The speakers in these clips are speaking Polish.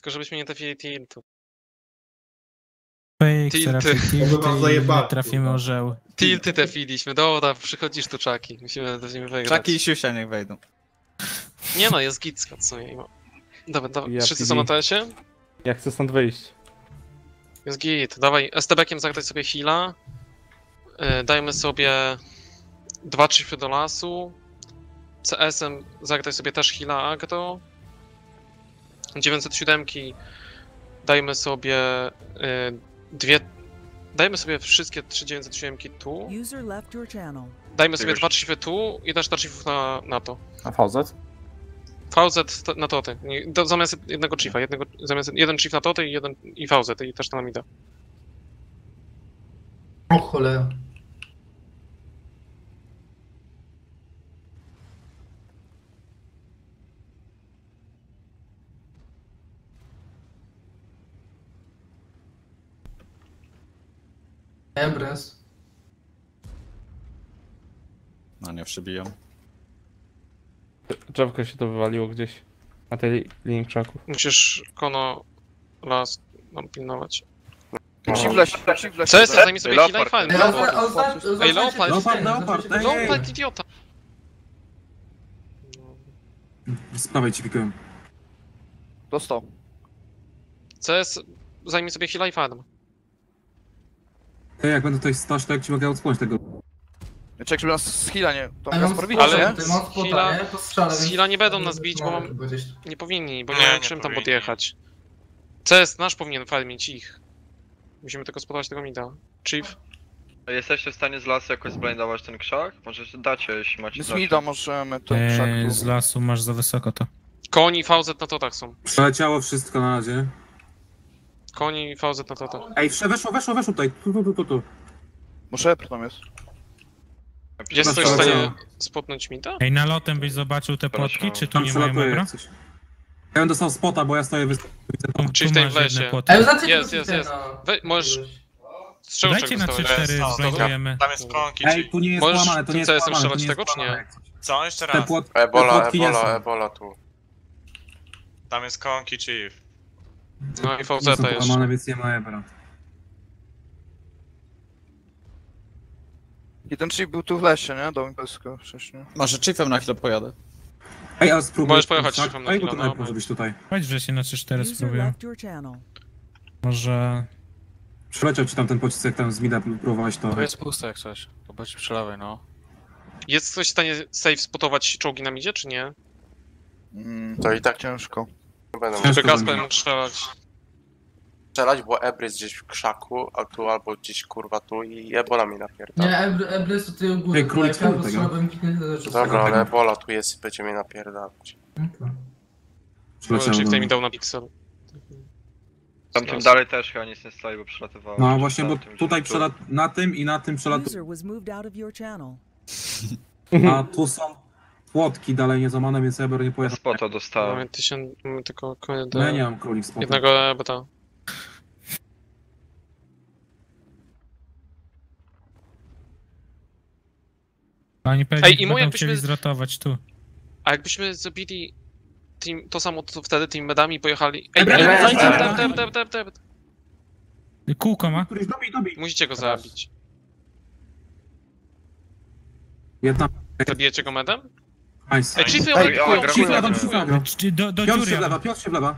Tylko żebyśmy nie trafili tiltu. Tilty. Raczej tilty was i zajebali, nie trafimy kurwa. orzeł. Tilty trafiliśmy, dobra, przychodzisz tu czaki. Musimy wygrać. Czaki i siusia niech wejdą. Nie no, jest git w sumie. Dobra, Ja wszyscy PD. są na TS-ie? Ja chcę stąd wyjść. Jest git, dawaj STB-kiem zagrać sobie heala. Dajmy sobie 2 chiefy do lasu. CS-em zagrać sobie też heala agro. 907 dajmy sobie dajmy sobie wszystkie 3 907 tu. User left your channel. Dajmy sobie 2 chiefy tu i też 2 chiefów na to. A VZ? VZ na toty. Zamiast jednego chiefa, zamiast jeden chief na toty i VZ i też na mida. O cholera. Embres. No nie przybiją. Drzewko się to wywaliło gdzieś. Na tej linii krzaku. Musisz kono las nam pilnować. Chiefless. CS zajmij sobie heala i farm. Ej, Leopard, Leopard idiota. Z prawej ci pikują. Dostał. CS zajmij sobie heala i farm. Ej, jak będę tutaj stać, to jak ci mogę odspłonąć tego. Czek, żeby nas z heala nie... To Ale nas mam porwili, spota, ale nie? ty mam spota, Heala- nie? To strzelę, z więc- heala nie będą nas bić, bo mam- chyba gdzieś. Nie powinni, bo nie Nie, wiem nie czym tam powinni. podjechać. CS nasz powinien farmić ich. Musimy tylko spotować tego mida. Chief. Jesteście w stanie z lasu jakoś zblindować ten krzak? Może dacie, jeśli macie Z zasięg. mida możemy ten krzak tu. Z lasu masz za wysoko to. Koni i VZ na totach są. Przeleciało wszystko na razie. Koni i VZ na totach. Ej, weszło tutaj. Tu. Muszę, tam jest. Jest ktoś w stanie spotnąć mida? Ej, nalotem byś zobaczył te Proszę. płotki, czy tu Tam nie mają przelatuje ebra? jak coś. Ja bym dostał spota, bo ja stoję wysoko. Tu Czyli w tej masz wlesie. jedne płoty. Ej, znacie Jest, tego jest. Titana? Możesz... Z czego Dajcie na dostałeś? 3-4 zblajdujemy. Tam jest kronki, Ej, tu nie jest Możesz połamane, to tym nie jest CS-em połamane, to strzelać nie jest tego, czy nie? połamane jak coś. Co? Jeszcze Te raz. płotki nie są. Ebola tu. Tam jest kronki chief. No i Nie VZ są jeszcze. połamane, więc nie ma ebra. Jeden chief był tu w lesie, nie? Dał mi pesko wcześniej. Może chiefem na chwilę pojadę. Ej, ale spróbuj. Możesz pojechać tak? szefem na Ej, bo chwilę, to no. może być tutaj. Chodź, że się na 3-4 User spróbuję. left your channel. Może... Przeleciał ci tam ten pocisk, jak tam z mida próbowałeś to. To jest puste jak coś. To będzie przy lewej, no. Jest ktoś w stanie safe spotować czołgi na midzie, czy nie? To i tak ciężko. Ciężko Żeby Kasper będzie. mógł strzelać. Strzelać, bo Ebry jest gdzieś w krzaku, a tu albo gdzieś kurwa tu i Ebola mi napierdala. Nie, Embres to ty u góry. Ej, królik jak ja tego. postrzelałem kitne rzeczy. Dobra, ale Ebola tu jest i będzie mnie napierdalać. Przeleciało Chief do mi mnie. dał na pixel. Tamtym dalej też chyba nic nie stoi, bo przelatywało. No właśnie, bo tutaj na tym i na tym przelatuje. User was moved out of your channel. A tu są płotki dalej niezłamane, więc Eber nie pojechał. Spota dostałem. Mamy tylko koniec No ja nie mam królik spota. jednego ebota. Oni pewnie Ej, i mu będą jakbyśmy- chcieli zrotować tu. A jakbyśmy zrobili to samo co wtedy tymi medami i pojechali... Ej, deb. Kółko ma? Któryś dobij. Musicie go zabić. Jedna. Zabijecie go medem? Nice. Ej, Chiefy Ej, obrekują, gra- Chief gra- lewa, Chief lewa. Do Piotr dziury. się wlewa, Piotr się wlewa.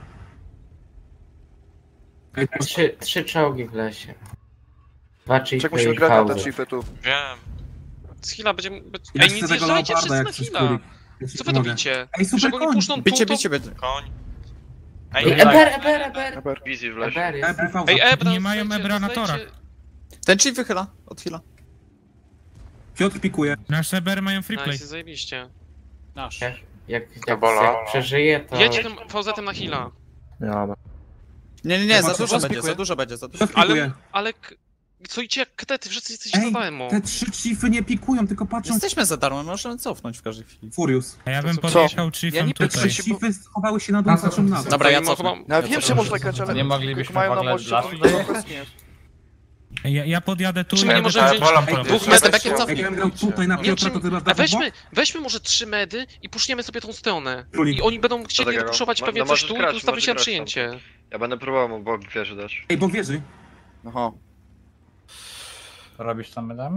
Ej, Trzy czołgi w lesie. Dwa Czek chiefy musimy i grać na te fałdy. chiefy tu. Wiem. Z heala będzie... ja Ej, chcę nie tego zjeżdżajcie leoparda, wszyscy jak na chcesz heala! królik. Ja ci Co wy pomogę. robicie? Ej, super Jak oni koń. puszczą tu, Bicie, to... bicie, bicie. Koń. Ej, Eber! Wizji w lesie. Eber jest. Ebry fałda. Ej, Ebra, Nie mają dostajcie- Ebra na dostajcie- torach. Ten chief wychyla. Odchyla. Piotr pikuje. Nasze Eber mają free play. Nice, zajebiście. Nasz. Jak Ebola. przeżyje, to... Jedź tym VZ-em na heala. Nie, za Zobaczcie, dużo co będzie, pikuje. za dużo będzie, za dużo. Piotr pikuje. Ale... Co idzie jak ktety, wszyscy jesteście za Ej, darmo. te 3 chiefy nie pikują, tylko patrzą. Jesteśmy za darmo, możemy cofnąć w każdej chwili. Furious. A ja bym co? podjechał Ja chiefem nie Te tutaj. 3 chiefy schowały się na dół, Na co patrzą na są? dół. Dobra, ja To cofnę. chyba- No ja wiem, że można grać, ale... Nie moglibyśmy jak mają w na ogóle moście, lasu to dojechać? to nie jest. Ja podjadę tu Czy i my nie jadę możemy tam. wziąć- Ebola Dobra. pod- Dwóch Jestem medów takie się- cofnij. Jak ja grał tutaj na Nie, Piotra, czy... to teraz A da weźmy może 3 medy i puszniemy sobie tą stronę. Królik. I oni będą chcieli tego? puszować No, pewnie no coś możesz tu i grać, ustawić się na możesz grać przyjęcie. Ja będę próbował mu bok wieży dać. Ej, bok wieży. Aha. Robisz tam medami?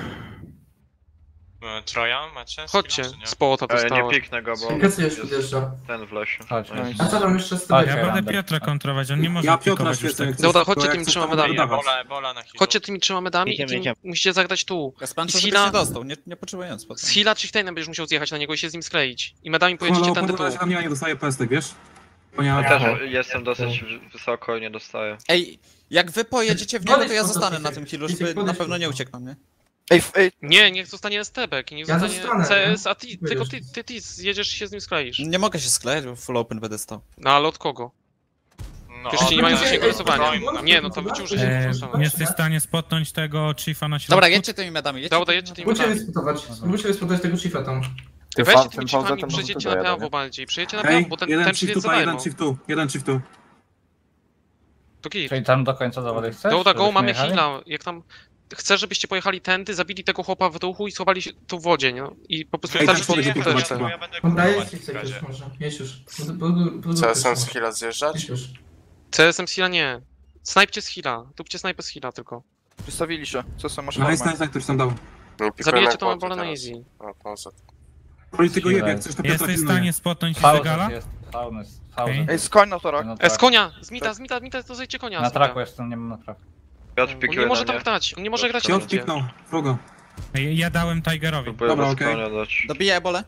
Troja macie? Chodźcie, z połota Ja nie dostałem. piknę go, bo Kacy już podjeżdża. ten w lesie. Chodź, A co tam jeszcze z Ja tebeka? będę Piotra kontrować, on nie może Ja Piotra pikować już świecę. tak. Dobra, chodźcie tymi trzema medami. Bola na chwilę. Chodźcie tymi trzema medami i tymi musicie zagrać tu. Gaspanczo, Z żebyś Hila- nie dostał, nie potrzebując potem. Z Hila Chieftainem będziesz musiał zjechać na niego i się z nim skleić. I medami Chyba pojedziecie tędy tu. Leopard ja nie dostaję pestek, wiesz? Ponieważ... Ja też jestem dosyć wysoko i nie dostaję. Ej, jak wy pojedziecie w niego, to ja Podejdź zostanę po na to, tym healu, Kicek, żeby na podejdź pewno po nie to. uciekną, nie? Ej, Nie, niech zostanie STBek i niech Ja zostanie zostanę, CS, nie? a ty, tylko ty zjedziesz i się z nim skleisz. Nie mogę się sklejać, bo full open będę stał. No ale od kogo? No, Przecież ci nie mają Ej, zasięgu ej, rysowania. ej, Nie, no to wyciąży się Nie po prostu. jesteś w stanie spotnąć tego Chiefa na środku? Dobra, jedźcie tymi medami, jedźcie. Dobra, jedźcie tymi Spróbujcie medami. wyspytować. Spróbujcie wyspytać tego chiefa tam. Weźcie tymi chiefami, przejdziecie na prawo bardziej. Przejedźcie na prawo, Ej, bo ten jeden chief chief jest za tutaj, darmo. jeden chief tu. To git. Czyli tam do końca zawody chcesz? Dobra, go, mamy heala. Jak tam... Chcę, żebyście pojechali tędy, zabili tego chłopa w ruchu i schowali się tu w wodzie, nie? I po prostu Ej, tam tak człowiek się wypróbować resztę. chyba. Dobra, jedź już może. Jedź już. CS-em z Hila zjeżdżać? Jedź już. CS-em z Hila nie. Snajpcie z Hila. Tupcie snajpę z Hila tylko. wystawili się. Co są masz Nice, ktoś tam dał. Nie pikujemy Zabijecie jak tą boty ebolę na teraz. easy. A, pauza. Polityko jebie, jak chcesz to Piotra Jesteś w pilnuje. stanie spotnąć Zegala? Okej. Ej, skoń na torach. Z konia! Z to zejdźcie konia. z Mida. jestem, nie mam na traku. Piotr On pikuje nie może na mnie. tak dać, on nie może grać Piotr nigdzie. piknął, Frugo. Ja dałem Tigerowi. Próbuję Dobra, bez okej. konia dać. Dobiję ebole?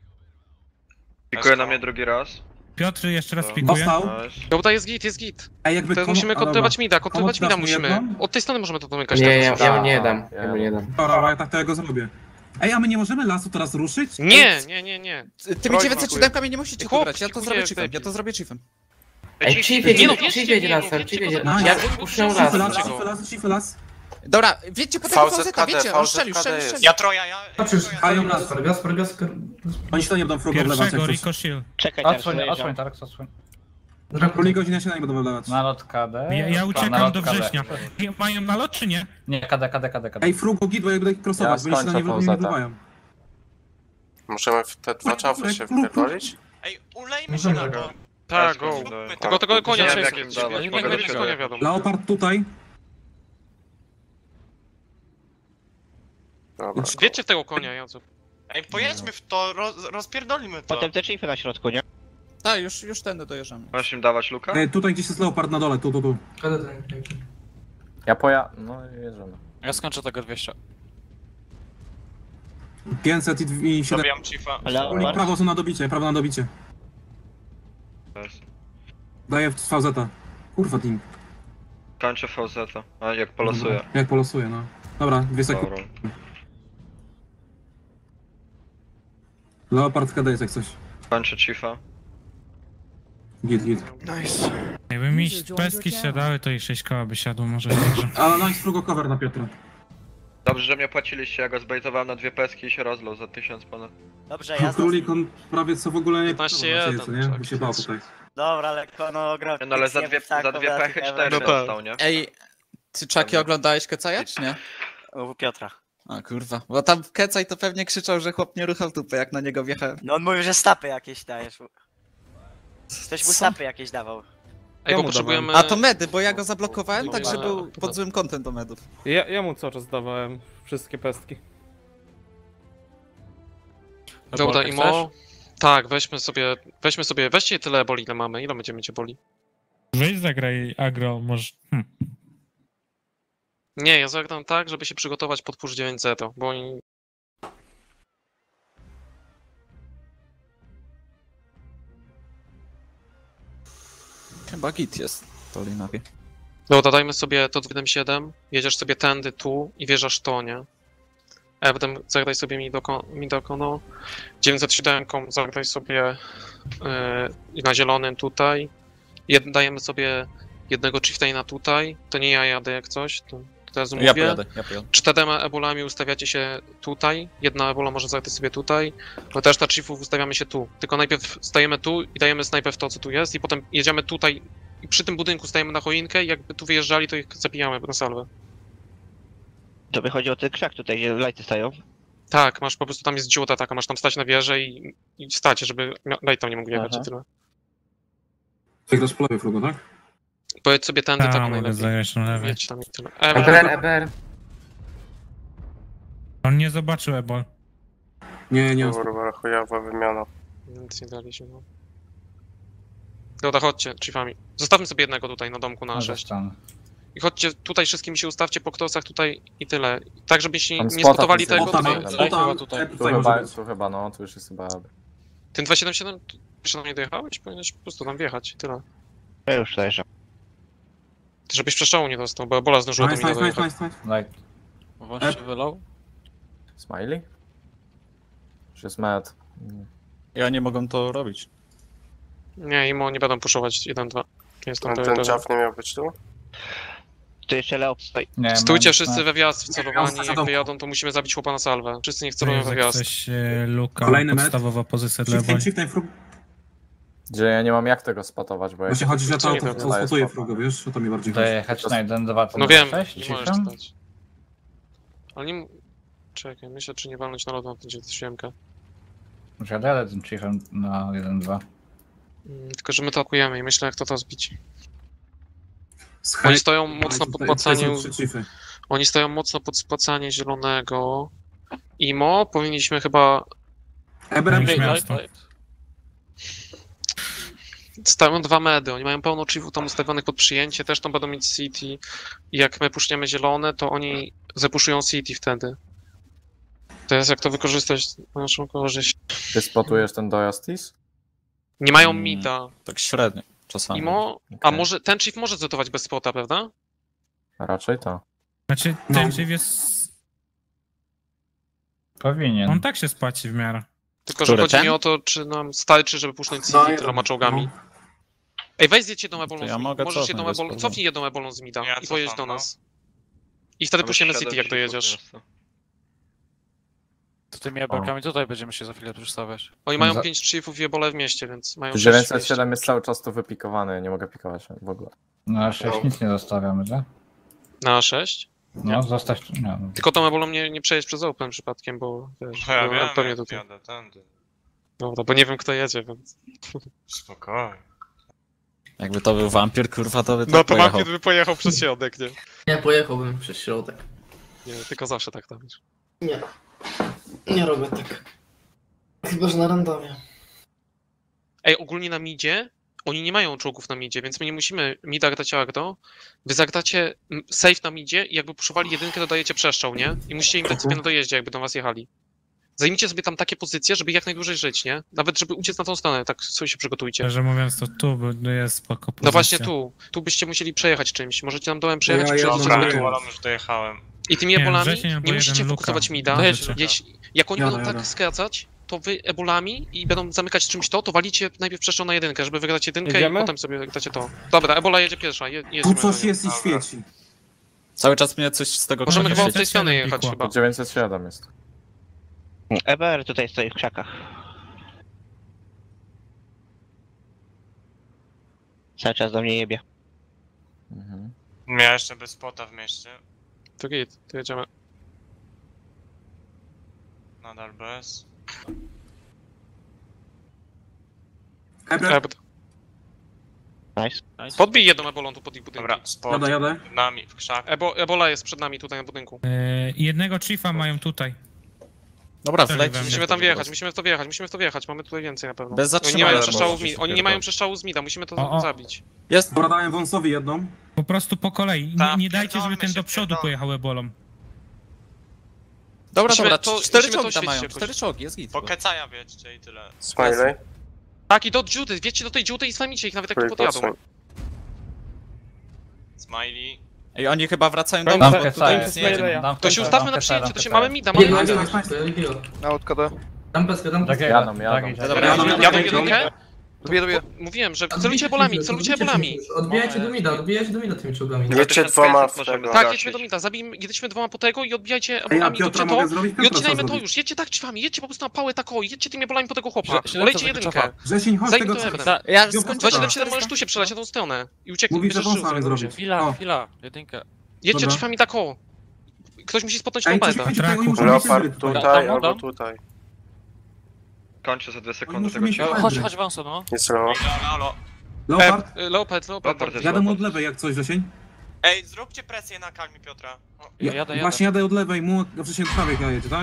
Pikuje na mnie drugi raz. Piotr jeszcze raz No. pikuje. Dostał. Nice. Dobra, jest git. Ej, jakby Teraz musimy kontrolować mida, kontrolować mida musimy. Od tej strony możemy to domykać. Nie, tak. ja mu nie dam. Ja mu nie dam. Dobra, ja tak to ja go zrobię. Ej, a my nie możemy lasu teraz ruszyć? Nie. Tymi 907 nie musicie Chłop, tu grać, ja to pikuje zrobię jak chiefem, debil. ja to zrobię chiefem. Ej, Chief Nie jedzie, no, Chief wiecie, jedzie nie, lasem, wiecie, Chief jedzie. bo- Ja bo- puszczę bo- las. Chief las. Dobra, wiecie po tego VZ fazeta, wiecie, KD on strzelił. Ja Troja, Patrz już, Ają Gaspar. Oni się to nie będą Frugo wlewać Pierwszego jak coś. Rico Shield. Czekaj, Tarek, odsłoń. Poli godzina się nie będą wlewać. Nalot KD. Ja uciekam do września. Mają nalot czy nie? Nie, KD. Ej, Frugo git, bo jak będę crossować, bo jeszcze na nie wlewają. Możemy w te dwa czafy się wpierdolić? Ej, ulejmy Możemy. się na to. Tak, go. Tylko Tego konia Nie trzeba wiem, jakim skleić. dawać, Niech mogę będzie do konia siebie. wiadomo. Leopard tutaj. Dobra. Wiecie w tego konia, Jacek. Ej, pojedźmy w to, rozpierdolimy to. te chiefy na środku, nie? Tak, już tędy dojeżdżamy. Masz im dawać luka? Ej, tutaj gdzieś jest Leopard na dole, tu. No jedziemy. Ja skończę tego 200. 500 i 7. Zabijam Chiefa. Oni prawo są na dobicie, prawo na dobicie. Daję w VZ. Kurwa, team. Kończę VZ. A jak polosuję. Jak polosuję, no. Dobra, 2 sekundy. Dobra. Leopard KD jest jak coś. Kończę Chiefa. Git. Nice. Jakby mi pestki siadały, to i 6 koła by siadło może także. Ale nice Frugo cover na Piotra. Dobrze, że mnie płaciliście, ja go zbejtowałem na 2 peski i się rozlał za 1000 ponad. Dobrze, Królik on prawie co w ogóle nie 15-1, nie? tak. Bo się bał tutaj. Dobra, lekko, no gra. No ale za dwie pechy 4 No tak. dostał, nie? Ej, ty Czaki oglądałeś Kecaja, czy nie? U Piotra. A kurwa, bo tam Kecaj to pewnie krzyczał, że chłop nie ruchał dupy, jak na niego wjechałem. No on mówił, że stapy jakieś dajesz. Ktoś mu Co? stapy jakieś dawał. Ej, bo mu potrzebujemy... A to medy, bo ja go zablokowałem, tak że No, był no. pod złym kątem do medów. Ja mu cały czas dawałem wszystkie pestki. Dobra, Imo. Tak, weźcie tyle boli, ile mamy. Ile będziemy cię boli? Weź zagraj agro, może... Nie, ja zagram tak, żeby się przygotować pod push 9-0, bo oni... Chyba git jest, to Linowi. Dobra, dajmy sobie to 7, jedziesz sobie tędy tu i wjeżdżasz to, nie? A potem zagraj sobie Midokono. 907 zagraj sobie na zielonym tutaj. Dajemy sobie jednego chieftaina tutaj. To nie ja jadę jak coś, to teraz mówię. Ja pojadę. 4 ebolami ustawiacie się tutaj. Jedna ebola może zagrać sobie tutaj. No też na chiefów ustawiamy się tu. Tylko najpierw stajemy tu i dajemy snajpę w to, co tu jest. I potem jedziemy tutaj i przy tym budynku stajemy na choinkę i jakby tu wyjeżdżali, to ich zabijamy na salwę. To wychodzi o ten krzak tutaj, gdzie lajty stają. Tak, masz po prostu tam jest dziuta taka, masz tam stać na wieży i stać, żeby light tam nie mógł jechać i Aha. tyle. Ty grasz po lewej Frugo, tak? Pojedź sobie tędy Tak, tak mogę najlepiej. zająć na lewej. Jedź tam i tyle. EBR. On nie zobaczył Ebol. Nie. Kurwa, chujowa wymiana. Nic nie daliśmy, no. Dobra, chodźcie, chiefami. Zostawmy sobie jednego tutaj na domku na 6. I chodźcie tutaj, wszystkimi się ustawcie po krosach tutaj i tyle. Tak, żebyście nie spotowali tego tutaj. Tu chyba, no, tu już jest chyba... Ten 277, jeszcze tam nie dojechałeś? Powinieneś po prostu tam wjechać i tyle. Ja już dojeżdżam. Żebyś przeszczału nie dostał, bo Ebola zdążyła do mnie dojechać. Właśnie wylał. Smiley? Czy jest med? Ja nie mogę to robić. Nie, imo nie będą puszować 1-2. Jest tam Ten Jaw nie miał być tu? Tu jeszcze Leo stoi. Stójcie wszyscy we wjazd wcelowani, jak wyjadą, to musimy zabić chłopa na salwę. Wszyscy niech celują we wjazd. Coś Luka, Kolejny met. podstawowa pozycja dla Eboli. Chieftain frug. Gdzie ja nie mam jak tego spotować, bo Właśnie chodzi, że to nie wiem, spotuje frugo, wiesz? O to mi bardziej chodzi. jechać na 1-2. No wiem, nie możesz stać. Ale nie... Czekaj, myślę, czy nie walnąć na lodną, będzie siemkę. Może ja daję tym chiefem na 1-2. Tylko, że my to atakujemy i myślę, jak to zbić. Oni stoją mocno pod spłacaniu. Oni stoją mocno pod spłacanie zielonego. Imo, powinniśmy chyba... Stają 2 medy, oni mają pełno chiefów tam ustawionych pod przyjęcie, też tam będą mieć city. I jak my puszniemy zielone, to oni zapuszują city wtedy. To jest jak to wykorzystać na naszą korzyść. Ty spotujesz ten dojazd TIS? Nie mają mida. Tak średnio, czasami. Imo, a może ten chief może zetować bez spota, prawda? Raczej to. Znaczy, ten chief jest... Powinien. On tak się spłaci w miarę. Tylko, że chodzi mi o to, czy nam starczy, żeby puszczać city tyloma czołgami. Ej, weź zjedź jedną ebolą z mida. Możesz jedną ebolą... Cofnij jedną ebolą z mida i pojedź do nas. I wtedy puścimy city, jak dojedziesz. To tymi ebelkami tutaj będziemy się za chwilę przedstawiać. Oni mają 5 chiefów i ebole w mieście, więc mają 6 907 jest cały czas tu wypikowany, ja nie mogę pikować w ogóle. Na 6 nic nie zostawiamy, tak? Na 6? No, zostać... Nie, no. Tylko tą ebolą nie przejeść przez open przypadkiem, bo wiesz, Ja bo wiem, pewnie tutaj. jadę tędy. Dobra, bo nie wiem kto jedzie, więc... Spokojnie. Jakby to był wampir, kurwa, to by tak No to pojechał. wampir by pojechał przez środek, nie? Nie, pojechałbym przez środek. Nie, tylko zawsze tak robisz. Nie. Nie robię tak. Chyba, że na randomie. Ej, ogólnie na midzie, oni nie mają czołgów na midzie, więc my nie musimy mida grać agro. Wy zagracie safe na midzie i jakby puszowali jedynkę, dodajecie przeszczał, nie? I musicie im dać sobie na dojeździe, jakby do was jechali. Zajmijcie sobie tam takie pozycje, żeby jak najdłużej żyć, nie? Nawet żeby uciec na tą stronę, tak sobie się przygotujcie. Szczerze mówiąc, to tu jest spoko pozycja. No właśnie tu byście musieli przejechać czymś. Możecie nam dołem przejechać Ja i jedną przechodzić daję. sobie tu. już dojechałem. I tymi Nie, ebolami wrzesień albo nie musicie jeden fokusować Luka. mida. Dojedźcie. Jak oni Jadę, będą tak jadę. skracać, to wy ebolami i będą zamykać czymś to walicie najpierw przeszczą na jedynkę, żeby wygrać jedynkę Jedziemy? i potem sobie gracie to. Dobra, ebola jedzie pierwsza, Tu jedziemy. coś jest i świeci. Cały czas mnie coś z tego Możemy Dobra, chyba od świeci. tej strony Świeci. jechać chyba. 907 jest. EBR tutaj stoi w krzakach. Cały czas do mnie jebie. Mhm. Ja jeszcze bez spota w mieście. To git, to jedziemy. Nadal bez. Ebd. Nice. Podbij jedną ebolą tu pod ich budynki. Dobra, spot Jadę. nami w krzak. Ebola jest przed nami tutaj na budynku. Jednego chiefa mają tutaj. Dobra, wleć. wleć. Musimy tam wjechać, musimy w to wjechać, mamy tutaj więcej na pewno. Bez Oni nie mają zatrzymania przeszczału możesz oni nie mają przeszczału z mida, musimy to O. zabić. Jest. Dobra, dałem wąsowi jedną. Po prostu po kolei. Tak, Nie dajcie, żeby pierdolmy ten się, do przodu pierdolmy. pojechał ebolą. Dobra, Musimy dobra, to- 4 musimy to czołgi tam mają. świecić 4 czołgi, jest git. Po kecaja wiecie i tyle. Smiley? Tak, i do Judy, wiecie do tej Judy i spamicie ich nawet jak tu podjadą. Smiley. Ej, oni chyba wracają do Dam mnie, bo kecaja, tutaj jest, nic nie jedzie. dam To się kecaja, ustawmy dam na kecaja, przyjęcie, to się dam mamy mida, Biegł, mamy biegł, mida. biegł. Na odkodę. Dam peskę, dam peskę. Jadą. Jadą jedynkę? Dobiję. Mówiłem, że celujcie ebolami, celujcie ebolami. Odbijajcie do mida tymi czołgami. Jedźcie dwoma w tego. Tak, jedźmy do mida, jedźmy dwoma po tego i odbijajcie Ej, a ebolami, Piotra róbcie mogę to. zrobić? I Piotra odcinajmy trzeba to zrobić. już, jedźcie tak drzwiami, jedźcie po prostu na pałę taką, jedźcie tymi ebolami po tego chłopa. Źle Olejcie to jedynkę. wyczuwa. Wrzesień, chodź Zajmij tego to co... Ebra. Ja Piotr, skończyłem. 277 możesz tu się przelać na tą stronę i ucieknij. Mówi, że bierzesz wąsami żółty, zrobić. będzie. Chwila, jedynkę. Jedźcie Dobra. drzwiami tak o. Ktoś musi spotnąć tą Ej, coś meta. świeci, tutaj, oni muszą mieć Leopard Ebry tutaj. tutaj Dam, albo dam. tutaj. Kończę za 2 Oni sekundy muszą tego mieć ciała. Ebry. Chodź wąso, no. Nic lewo. Halo. Leopard? Leopard. jest Jadę mu Leopard. od lewej jak coś, Wrzesień. Ej, zróbcie presję na Kalmi Piotra. Właśnie jadę od lewej, mu Wrzesień od prawej jedzie, tak?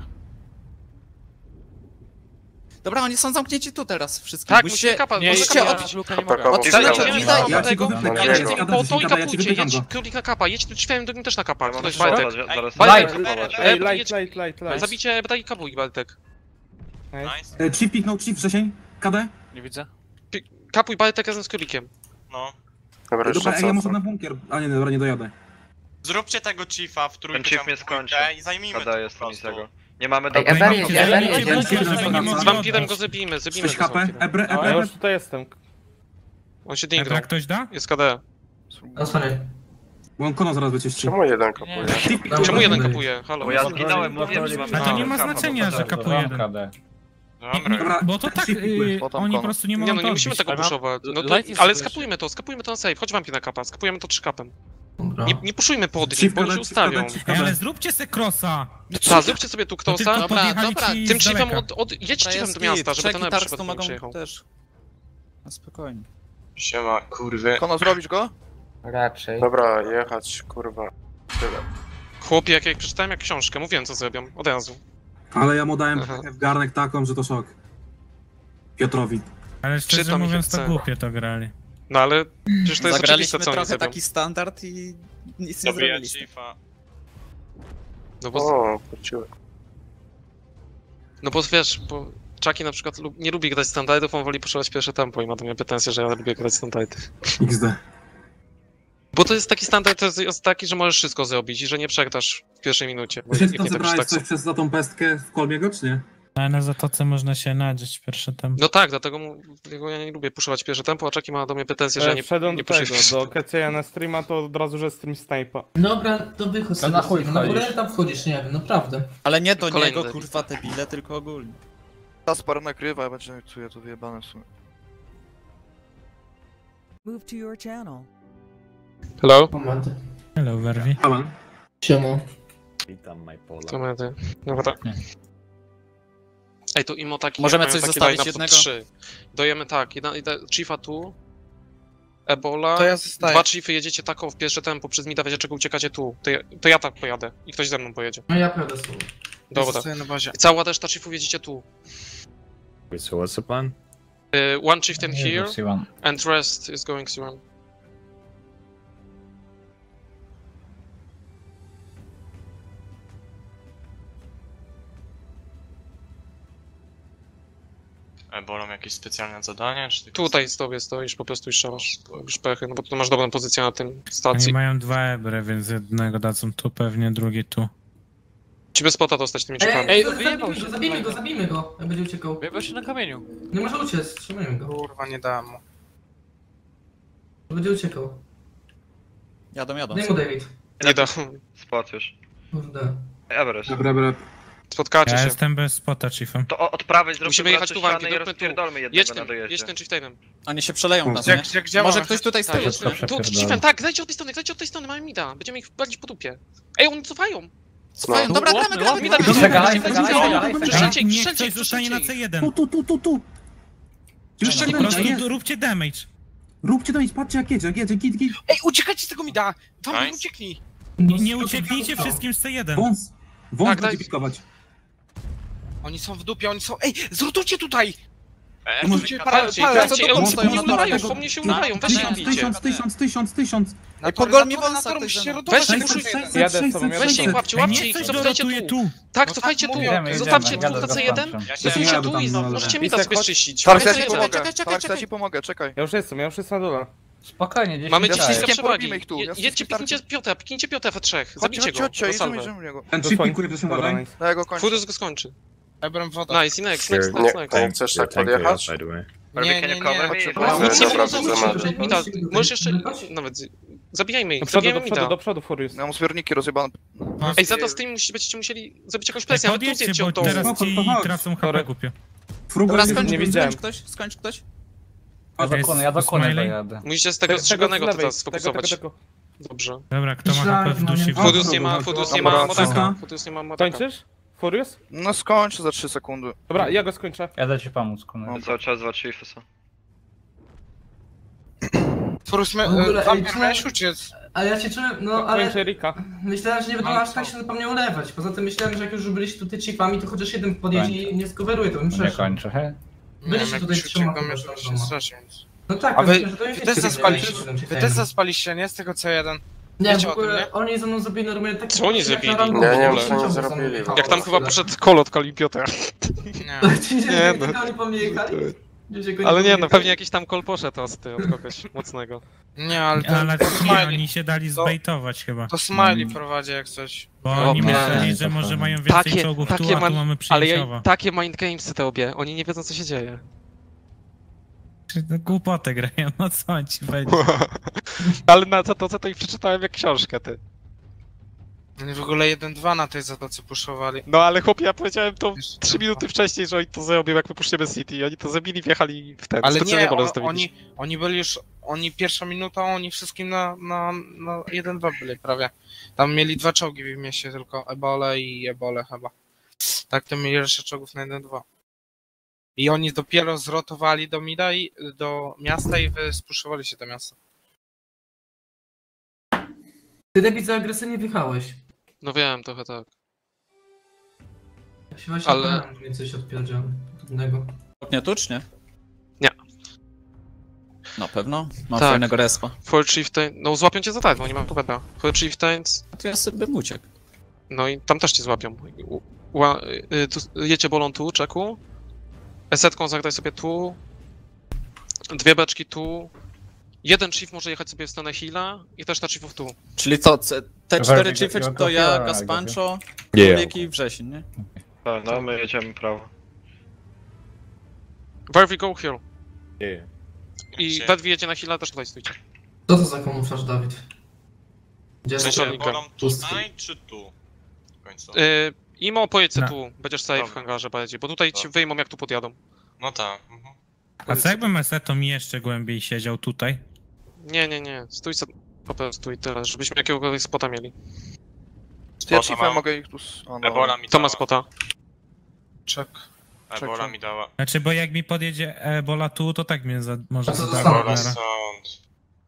Dobra, oni są zamknięci tu teraz, wszystkie. Tak, Musicie- musimy kapa, musicie musimy odbić. Ja ci go wypnę, Jedź jadę po to i Wrzesień, ja ci kapujcie, wypycham jedź go. królik na kapa, jedź tu drzwiami drugim też na kapa. Mam Ktoś zaraz Bartek. Bartek. Light. Zabicie, daj kapuj Bartek. Nice. Chief piknął, Chief, Wrzesień, KD. Nie widzę. Kapuj Bartek razem z królikiem. No. Dobra, Dobra, jeszcze ja muszę co? na bunkier. A nie, dobra, nie dojadę. Zróbcie tego Chiefa w trójkę. Ten Chief tam mnie w dwójkę skończy. I zajmijmy Kada to jest po nic prostu. tego. Nie mamy Ej, do... Eber jedzie, Eber Nie, jedzie. nie, żeby nie mogli Z wampirem go zabijmy, zabijmy 6 go z HP, wampirem. Ebre. tutaj jestem. On się Ebra dingrał. ktoś da? Jest KD. Bo on kono zaraz wyczyści. Czemu jeden kapuje? Chief piknął. Czemu jeden kapuje? Halo. Bo ja zginąłem, mówiłem, że mamy... A to nie ma znaczenia, że kapuje jeden. Dobra. Dobra, Bo to tak, Chief pikuje. oni po prostu nie mogą Nie no, nie to musimy odbić. tego puszować. No to, ale skapujmy to na save. Chodź wampir na kapa, skapujemy to 3 kapem. Nie puszujmy pod nich, Chief bo oni się KD, ustawią. Chief Ej, ale KD. zróbcie se crossa! Tak, zróbcie sobie tu To tylko ktosa. podjechali ci Tym z chiefem daleka. jedź chiefem do miasta, żeby ten Trzech przypadek to nie mogą przyjechał. też. No spokojnie. Siema, kurwy. Kono, zrobić go? Raczej. Dobra, jechać, kurwa. Tyle. Chłopie, jak przeczytałem jak książkę, mówiłem co zrobią, od razu. Ale ja mu dałem Aha. w garnek taką, że to szok. Piotrowi. Ale szczerze Czytam i mówiąc się to chce. głupie to grali. No ale przecież to jest Zagraliśmy oczywiste co oni trochę zrobią. taki standard i nic nie Dobiję zrobiliśmy. Chiefa. No bo, O, wróciłem. no bo wiesz, bo Chucky na przykład nie lubi grać standardów, on woli puszować pierwsze tempo i ma do mnie pretensję, że ja lubię grać standardy. XD. Bo to jest taki standard, to jest taki, że możesz wszystko zrobić i że nie przegrasz w pierwszej minucie. Bo Wrzesień, jak to nie zebrałeś tak coś przez za tą pestkę w kolmiego, czy nie? Ale na zatoce można się nadzieć pierwsze tempo. No tak, dlatego ja nie lubię puszować pierwsze tempo, a Chucky ma do mnie pretensję, że ja nie puszuję w pierwsze tempo. KCA na streama, to od razu, że stream snipa. Dobra, to wychodź To na chuj wchodzisz. tam wchodzisz, nie wiem, naprawdę. Ale nie do Kolejny niego, debil. kurwa, te bile, tylko ogólnie. Taspar nakrywa, będzie czuję to wyjebane w sumie. Move to your channel. Hello? Moment. Hello, Werwi. Amen. Siema. To będę. Dobra. Ej, to imo taki. Możemy jak coś mają taki zostawić line-up, to jednego? 3. Dojemy tak, Chiefa tu, Ebola, To ja zostaję. 2 Chiefy jedziecie taką w pierwsze tempo, przez mida wiecie czego uciekacie tu. To ja tak pojadę i ktoś ze mną pojedzie. No ja pojadę z tobą. Dobra. Zostaję na bazie. I cała reszta Chiefów jedziecie tu. So what's the plan? One chieftain here C1. and rest is going C1. Bolą jakieś specjalne zadanie, czy tylko... Tutaj z tobie stoisz po prostu i strzelasz. Robisz pechy, no bo tu masz dobrą pozycję na tym Oni stacji. mają 2 Ebre, więc jednego dadzą tu pewnie, drugi tu. Ci bez spota dostać tymi chiefami. zabijmy go, jak będzie uciekał. Wyjebał się na kamieniu. Nie może uciec, trzymajmy go. Kurwa, nie dam mu. Będzie uciekał. Jadą. Daj mu David. Nie da. Spot już. Kurde. Everest. Dobra. Spotkacie Ja się. jestem bez spota, Chiefem. To od prawej zróbmy Musimy jechać tu ściany walki, i zróbmy tu. rozpierdolmy Jedź jednego na tym, dojeździe. jedź tym chieftainem. Oni się przeleją w nas, nie? Może ktoś tutaj Tak, stoi. jedź tym. Przepierdolę. Tu chiefem, tak, zejdźcie od tej strony, mamy mida. Będziemy ich walić po dupie. Ej, oni cofają! Swoją, dobra, gramy. Mida, Czekaj, Przestrzelcie ich, Niech przestrzelcie ktoś ich, zostanie na przestrzelcie ich. C1. Tu. Już Po tak prostu będzie, róbcie damage. Róbcie to i patrzcie jak jedzie, git. Ej, uciekajcie z tego mida! Tam Nice. ucieknij! Nie ucieknijcie wszystkim z C1. Wąs Tak, będzie daj. pikować. Oni są w dupie, oni są... Ej, zrutujcie tutaj! Patrzcie, co to oni stoją się na udają, tego? po mnie się udają, weź ich bijcie. 1000. Ej, pogol mi na wąsa, tor ktoś musicie ze mną. rotować, Weź, nie muszę- muszę- Jadę z tobą, Weźcie ich, łapcie Niech ich, coś zostawcie dolatuje tu. tu. Tak, No cofajcie tak tu, mówię. zostawcie tu Jadę za z C1, Francją. stosujcie jadę tu tam, i no, ale- możecie mida sobie czyścić. Czekaj. pomogę, Ja już jestem na dole. Spokojnie, 10 Mamy minut. 10 Wszystkie przewagi. porobimy ich tu, ja Jedźcie, piknijcie Piotra w 3, zabijcie go. Chodźcie, na jedziemy, salwę. jedziemy w niego. Ten chip pikuje, proszę Dobra, uważaj. nice. No ja go kończę. Furious go skończy. Ebrem woda. Nice, i next. Nie, chcesz tak podjechać? Nie. Dobra, Nic nie dobra, pomoże. Mida, możesz jeszcze... Nawet... Zabijajmy ich, zabijajmy mida. Do przodu, Furious. Ja mam zbiorniki rozjebane. Ej, za to z tym będziecie musieli zrobić jakąś presję, ale tu Podjedźcie, zjedźcie bo od dołu. teraz Spoko, ci to chodź. tracą Sorry. HP głupio. Frugo Dobra, nie widziałem. skończ ktoś. Ja do konia Smiley? dojadę. Musicie z tego strzeganego teraz sfokusować. Dobrze. Dobra, kto ma HP w dusi? O, Furious nie ma, Dobra, Furious nie ma dobra, modaka. dobra. Furious nie ma modaka. Kończysz? Furious? No skończę za 3 sekundy. Dobra, ja go skończę. Jadę ci pomóc, Kuny. No cały czas 2 chiefy są. Ale ja się czułem, no ale... Myślałem, że nie będą aż tak się po mnie ulewać. Poza tym myślałem, że jak już byliście tutaj chiefami, to chociaż jeden podjedzie i nie skoweruje, to bym przeszedł. Byliście tutaj trzema. No tak, Wy też zaspaliście, nie? Z tego co jeden. Nie, w ogóle oni ze mną zrobili normalnie takie... Co oni zrobili? Ja nie wiem, co nie zrobili. Jak tam chyba poszedł kol od Kalipiota. Nie, no. Oni po mnie jechali? Ale nie, no pewnie jakiś tam kol poszedł od kogoś mocnego. Nie, ale to... Ale nie, oni się dali zbejtować chyba. To Smiley prowadzi jak coś. Bo oni myśleli, że może mają więcej czołgów tu, a tu mamy przyjęciowo. Takie mind gamesy te obie, oni nie wiedzą co się dzieje. No, głupotę grają, no co ci będzie. Ale na to ich przeczytałem jak książkę, ty. Oni w ogóle 1-2 na tej zatoce puszowali. No ale chłopie, ja powiedziałem to 3 minuty wcześniej, że oni to zrobią jak wypuścimy City i oni to zabili, wjechali w ten. Ale nie, oni byli już, pierwsza minuta, oni wszystkim na 1-2 byli prawie. Tam mieli 2 czołgi w ich mieście tylko, Ebole i Ebole chyba. Tak to mieli resztę czołgów na 1-2. I oni dopiero zrotowali do Mida i do miasta i spuszowali się do miasta. Ty debil za agresywnie wjechałeś. No wiem, trochę tak. Ja się właśnie Ale- coś odpierdziałem podobnego. Nie tu, czy nie? Nie. Na pewno. Mam Tak. fajnego respa. Four Chieftain, no złapią cię za tak, bo nie mam poweta. Four Chieftains, A to ja sobie bym uciekł. no i tam też cię złapią. Jecie bolą tu, czeku. Esetką zagraj sobie tu. 2 beczki tu. Jeden chief może jechać sobie w stronę heala i też na chiefów tu. Czyli co, te 4 chiefy to ja, Gaspancho, Królik i Wrzesień, nie? Tak, no my jedziemy prawo. Where we go here. I Bedwi jedzie na heala, też tutaj stójcie. Co to za kamuflaż, Dawid? Gdzie jest tutaj czy tu? W końcu. Imo, pojedźcie No. tu, będziesz safe w hangarze bardziej, bo tutaj ci wyjmą jak tu podjadą. No tak. A co jakbym Esetą jeszcze głębiej siedział tutaj? Nie, stój sobie po prostu i tyle, żebyśmy jakiegokolwiek spota mieli. Ja chiefem mogę ich tu... Ebola mi Kto ma dała. spota? Czek. Ebola mi dała. Znaczy, bo jak mi podjedzie Ebola tu, to tak mnie może A co to zadać. za- Ebola stąd.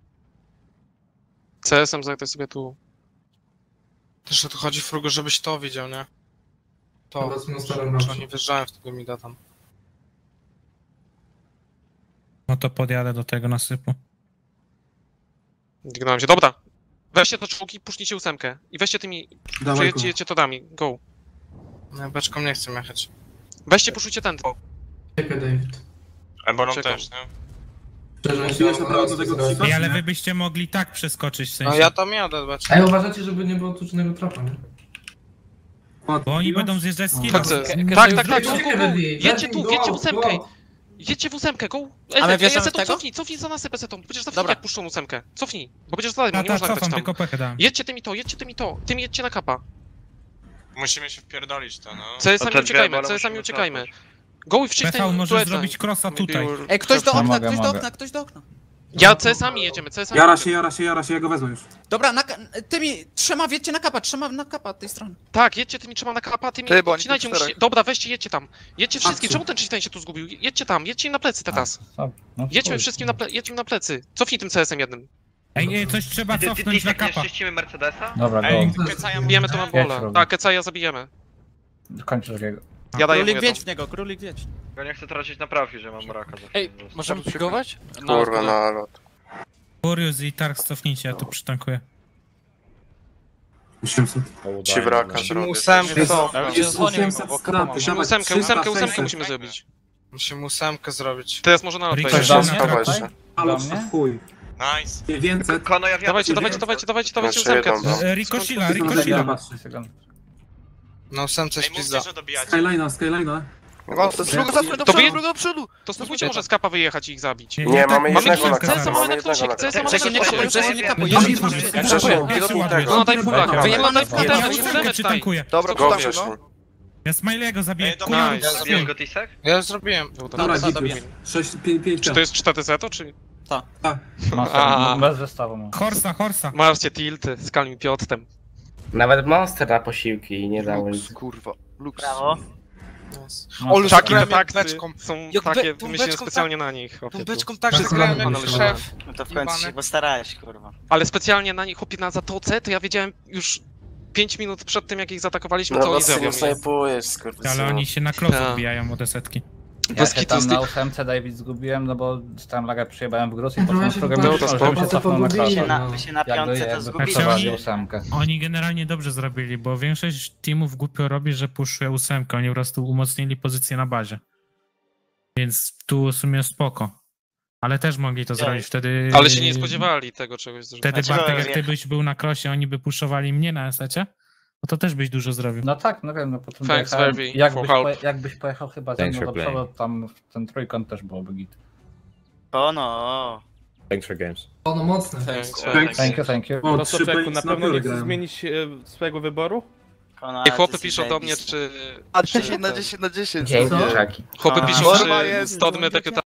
CS-em zagraj sobie tu. Też o to chodzi, Frugo, żebyś to widział, nie? To, Dobra, co na starym że razie. oni wyjeżdżają w tego mida tam. No to podjadę do tego nasypu. Dignąłem się, dobra. Weźcie to czołgi, puszczcie 8 i weźcie tymi, Dawaj, przejedźcie todami, go. Ja beczką nie chcę jechać. Weźcie, puszczcie ten. Czekaj, David. Ebolą Czekam. też, nie? Szczerze, Mówiłeś naprawdę do tego chifa? Ej, ale wy byście mogli tak przeskoczyć, w sensie. No ja tam jadę beczką. Ej, uważajcie, żeby nie było tu żadnego trapa, nie? Bo oni będą zjeżdżać z Tak, kilo. tak, Czekaj, go. Bedwi. Jedźcie tu, Bedwi, jedźcie w go, 8. go. Jedźcie w 8, go. Ale wjeżdżamy w tego? Cofnij za nasypę setą, będziesz za Dobra. jak puszczą 8. Cofnij, bo będziesz za nie No można tak, grać cofam, tam. tylko pechę dałem. Jedźcie tymi to, tym jedźcie na kapa. Musimy się wpierdolić to, no. CS-ami te uciekajmy, dwie, ale CS-ami musimy uciekajmy. cofnąć. Go i w Pechał chieftain może dueta. zrobić crossa tutaj. Ej, ktoś do okna, ktoś do okna, ktoś do okna. Ja CS-ami jedziemy, CS-ami. Jara się, ja go wezmę już. Dobra, tymi trzema wjedźcie na kapa tej strony. Tak, jedźcie tymi trzema na kapa, tymi Ty, bo oni odcinajcie, tu czterech. musicie... Dobra, weźcie, jedźcie tam. Jedźcie wszystkim, Akcja. czemu ten chieftain się tu zgubił? Jedźcie tam, jedźcie im na plecy teraz. Jedźmy wszystkim jedźmy na plecy. Cofnij tym CS-em jednym. Ej, coś trzeba cofnąć na kapa. czyścimy Mercedesa? Dobra, Ej, go. Kecaja Bijemy to na bole. robię. Tak, Kecaja zabijemy. Kończę takiego. Ja daję mu Królik jedną. wiedź w niego, królik wiedź. Ja nie chcę tracić na trafi, że mam raka. Ej, możemy pigować? Kurwa, na lot. Furious i Tark cofnijcie, ja tu przytankuję. 800. Ci wraka zrobię. Ósemkę Jest 800 straty, Musimy dawaj, 8, 300, 8 600. musimy zrobić. Musimy 8 zrobić. Teraz może na lot Rico, wejść. Dam, Schować tak? się. Ale chuj. Nice. 900. Kono, ja Dawajcie Znaczy 8. jedną, no. Ricocilla. No 8 coś Ej, mówcie, pizda. że dobijacie. Skyline'a. To spróbujcie może z kapa wyjechać i ich zabić. Nie, mamy Mamy jednego na CS-a kapie. mamy na Mamy jednego knosiek, na CS-a mamy Wrzesień na nie kapuje, knosiek. Wrzesień nie kapuje. No daj fulaka. Wyjebane w Damage, Ja damage daj. przytankuję. Dobra, Go to wcześniej. Ja Smiley'ego zabiję. Ej, dobra, Kujon, nice. Zabijesz go Tisek? Ja już zrobiłem. Dobra, Dobra, git już. 6, 5, 5, Czy to jest 4 zeto, czy... Bez zestawu mam. Horsa. Marzcie tilty z Kalmi Piotrem. Nawet Monster na posiłki nie dał. kurwa. Lux. Brawo. Olu, Czaki na zagrałem taksy beczką. są Jak takie tą wymyślone beczką specjalnie na nich. Tą chłopie, beczką tu. tak Wszystko zagrałem jak analizowane. szef. No to w końcu się postarałeś, kurwa. Ale specjalnie na nich, chłopie, na zatoce, to ja wiedziałem już 5 minut przed tym, jak ich zaatakowaliśmy, No co bo oni ty zrobią. nie snajpujesz, skurwysynu. Ale oni się na kloc Tak. odbijają od desetki. Ja się tam na 8 David zgubiłem, no bo tam lagę przyjebałem w gruz i potem się drogę chyba- żebym się cofnął na Wy się klosa. Wy się na Jakby piątce to jakby zgubiliście. prowadził 8. Oni generalnie dobrze zrobili, bo większość teamów głupio robi, że puszuje 8. Oni po prostu umocnili pozycję na bazie. Więc tu w sumie spoko. Ale też mogli to zrobić wtedy. Ale się nie spodziewali tego czegoś. Wtedy Znaczy, Bartek, jak wie- ty byś był na krosie, oni by puszowali mnie na esecie, no to też byś dużo zrobił. No tak, no wiem, no potem Thanks, dojechałem. Verbi, for help. Jakbyś pojechał chyba ze mną do przodu, tam w ten trójkąt też byłoby git. O no. Thanks for games. O, no mocne. Thank you. O, No 3 to człowieku, na pewno nie chcesz grałem. zmienić swojego wyboru? I chłopy piszą do mnie, czy... A 10 na 10 na 10. Dzięki, Chłopy A. piszą, Forma czy jest. stodmy takie